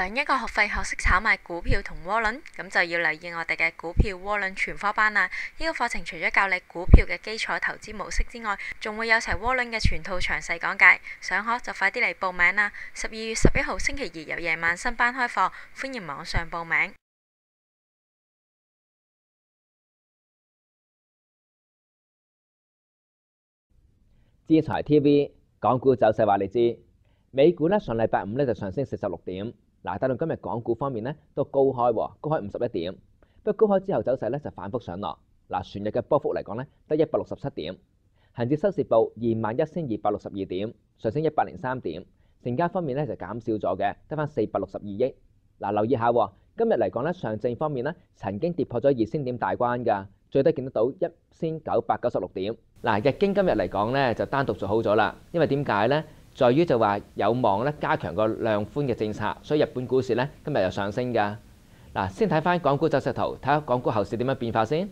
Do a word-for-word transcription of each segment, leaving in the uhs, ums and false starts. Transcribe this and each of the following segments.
上一個學費學識炒賣股票同窩輪，咁就要留意我哋嘅股票窩輪全科班啦。呢個課程除咗教你股票嘅基礎投資模式之外，仲會有齊窩輪嘅全套詳細講解。想學就快啲嚟報名啦！十二月十一號星期二有夜晚新班開課，歡迎網上報名。 智財 T V 港股走勢話你知，美股咧上禮拜五咧就上升四十六點，嗱，但到今日港股方面咧都高開喎，高開五十一點，不過高開之後走勢咧就反覆上落，嗱，全日嘅波幅嚟講咧得一百六十七點，恆指收市報二萬一千二百六十二點，上升一百零三點，成交方面咧就減少咗嘅，得返四百六十二億。嗱，留意下喎，今日嚟講咧上證方面咧曾經跌破咗二千點大關㗎，最低見得到一千九百九十六點。嗱，日經今日嚟講咧就單獨做好咗啦，因為點解咧？在於就話有望咧加強個量寬嘅政策，所以日本股市咧今日又上升㗎。嗱，先睇翻港股走勢圖，睇下港股後市點樣變化先。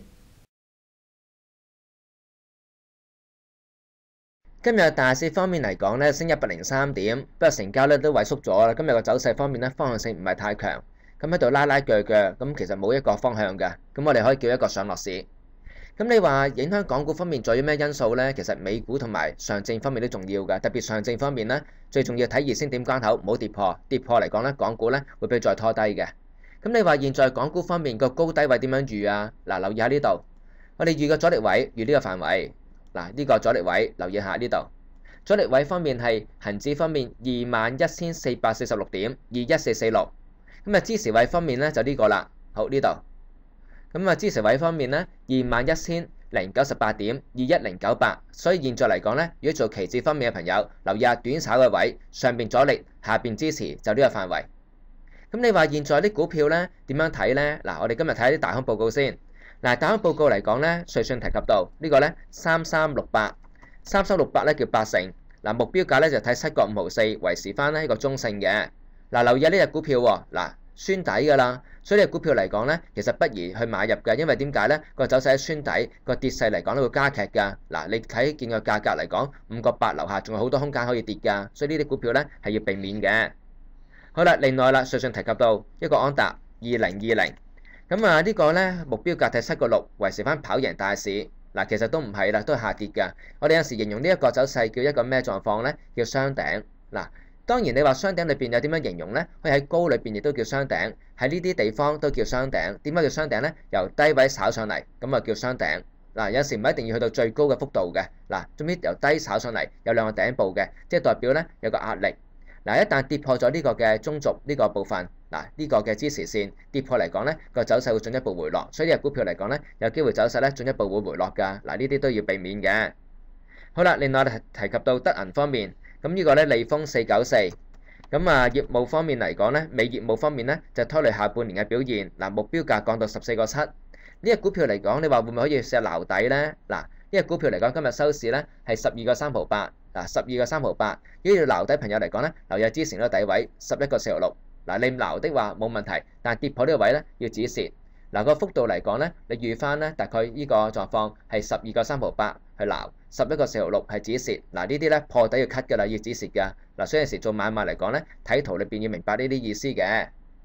今日大市方面嚟講咧，升一百零三點，不過成交咧都萎縮咗啦。今日個走勢方面咧，方向性唔係太強，咁喺度拉拉鋸鋸，咁其實冇一個方向㗎。咁我哋可以叫一個上落市。咁你話影響港股方面仲有咩因素呢？其實美股同埋上證方面都重要㗎，特別上證方面呢，最重要睇二千點關口唔好跌破，跌破嚟講呢，港股呢會被再拖低嘅。咁你話現在港股方面個高低位點樣預啊？嗱，留意下呢度，我哋預個阻力位預呢個範圍，嗱，呢個阻力位留意下呢度，阻力位方面係恆指方面二萬一千四百四十六點二一四四六，咁啊支持位方面呢，就呢個啦，好呢度。咁啊，支持位方面呢，二萬一千零九十八點二一零九八，所以現在嚟講呢，如果做期指方面嘅朋友，留意下短炒嘅位，上邊阻力，下邊支持，就呢個範圍。咁你話現在啲股票呢點樣睇呢？嗱，我哋今日睇下啲大行報告先。嗱，大行報告嚟講呢，瑞信提及到呢個呢，三三六八，三三六八呢叫八成。嗱，目標價呢就睇七個五毫四，維持翻呢一個中性嘅。嗱，留意下呢隻股票喎，嗱，穿底㗎啦。所以呢個股票嚟講呢，其實不宜去買入嘅，因為點解呢？個走勢喺穿底，個跌勢嚟講都會加劇㗎。嗱，你睇見個價格嚟講，五個八樓下仲有好多空間可以跌㗎，所以呢啲股票呢係要避免嘅。好啦，另外啦，瑞信提及到一個安踏二零二零，咁啊呢個呢目標價睇七個六，維持翻跑贏大市。嗱，其實都唔係啦，都係下跌㗎。我哋有時形容呢一個走勢叫一個咩狀況呢？叫雙頂。嗱。當然你話雙頂裏邊有點樣形容呢？可以喺高裏邊亦都叫雙頂，喺呢啲地方都叫雙頂。點解叫雙頂呢？由低位炒上嚟，咁啊叫雙頂。嗱，有時唔一定要去到最高嘅幅度嘅。嗱，總之由低炒上嚟有兩個頂部嘅，即係代表呢有個壓力。嗱，一旦跌破咗呢個嘅中軸呢個部分，嗱呢個嘅支持線跌破嚟講呢，個走勢會進一步回落。所以呢個股票嚟講呢，有機會走勢呢進一步會回落㗎。嗱，呢啲都要避免嘅。好啦，另外我哋提及到德銀方面。咁呢個咧利豐四九四，咁啊業務方面嚟講咧，美業務方面咧就拖累下半年嘅表現。嗱，目標價降到十四個七，呢隻股票嚟講，你話會唔會可以試下撈底咧？嗱，呢隻股票嚟講，今日收市咧係十二個三毫八，嗱十二個三毫八。如果要撈底朋友嚟講咧，留意之前嗰個底位十一個四毫六。嗱，你撈的話冇問題，但係跌破呢個位咧要止蝕。嗱，個幅度嚟講咧，你預翻咧大概呢個狀況係十二個三毫八去撈，十一個四毫六係止蝕。嗱，呢啲咧破底要 cut 㗎啦，要止蝕㗎。嗱，所以有時做買賣嚟講咧，睇圖裏邊要明白呢啲意思嘅。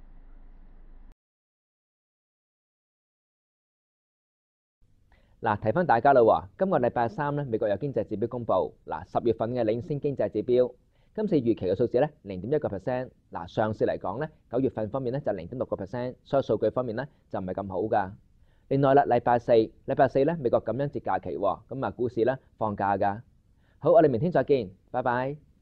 嗱，提翻大家啦喎，今個禮拜三咧，美國有經濟指標公佈。嗱，十月份嘅領先經濟指標，今次預期嘅數字咧零點一個 percent。嗱，上市嚟講咧，九月份方面咧就零點六個 percent，所以數據方面咧就唔係咁好㗎。另外啦，禮拜四，禮拜四咧美國感恩節假期喎，咁啊股市咧放假㗎。好，我哋明天再見，拜拜。